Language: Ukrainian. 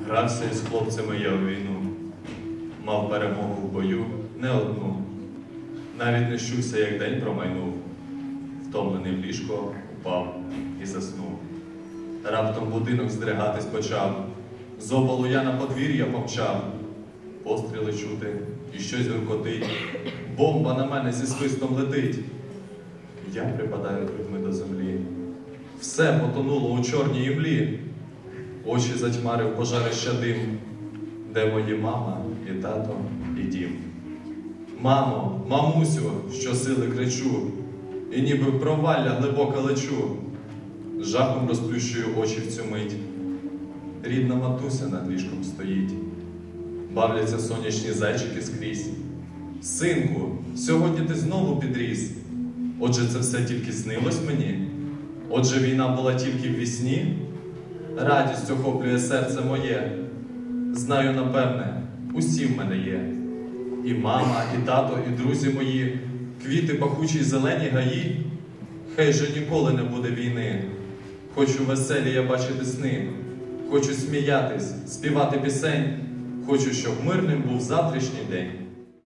Грався із хлопцями я у війну, мав перемогу в бою не одну. Навіть не щувся, як день промайнув, втомлений в ліжко упав і заснув. Раптом будинок здригатись почав, з опалу я на подвір'я помчав. Постріли чути, і щось гуркотить, бомба на мене зі свистом летить. Я припадаю грудьми до землі, все потонуло у чорній імлі. Очі затьмарив пожарища дим, де мої мама і тато і дім. Мамо, мамусю, щосили кричу, і ніби в провалля глибоко лечу. Жахом розплющую очі в цю мить. Рідна матуся над ліжком стоїть. Бавляться сонячні зайчики скрізь. Синку, сьогодні ти знову підріс. Отже, це все тільки снилось мені? Отже, війна була тільки в вісні? Радість охоплює серце моє. Знаю, напевне, усі в мене є. І мама, і тато, і друзі мої, квіти пахучі й зелені гаї. Хай же ніколи не буде війни. Хочу веселі я бачити сни. Хочу сміятись, співати пісень. Хочу, щоб мирним був завтрашній день.